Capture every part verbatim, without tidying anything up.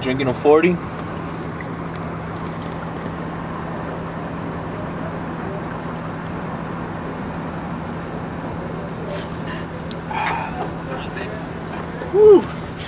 drinking a forty. Woo.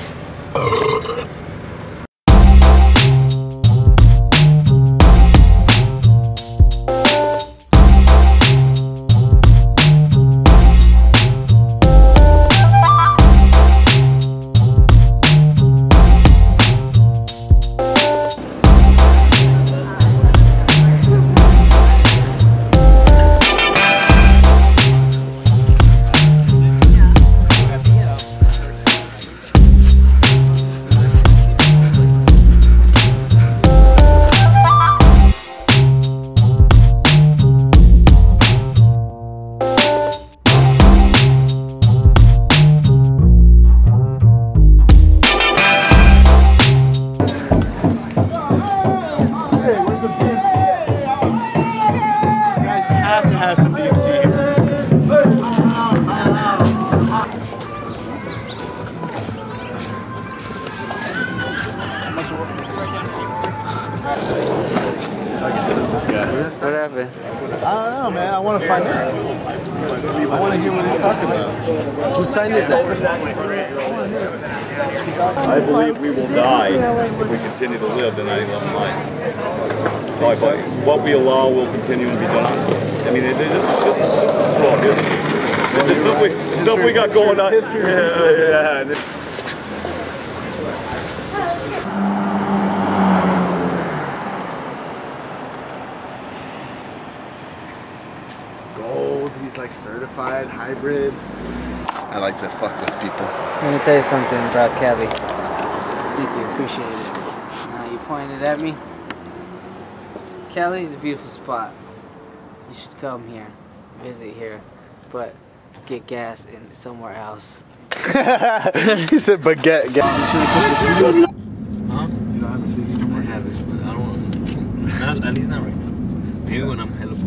What happened? I don't know, man. I want to find out. I want to hear what he's talking about. Whose sign is that? I believe we will die if we continue to live the nine eleven line. Like, like, what we allow will continue to be done to us. I mean, this is this is this is strong history. The stuff we stuff we got going on. Yeah, yeah. Gold. He's like certified hybrid. I like to fuck with people. Let me tell you something about Cali. Thank you, appreciate it. Now you pointed at me. Cali is a beautiful spot. You should come here, visit here, but get gas in somewhere else. He said, but get gas. You should have took the C D. Huh? You don't have a C D anymore? I have it, but I don't want to. Not, at least not right now. Maybe when I'm hella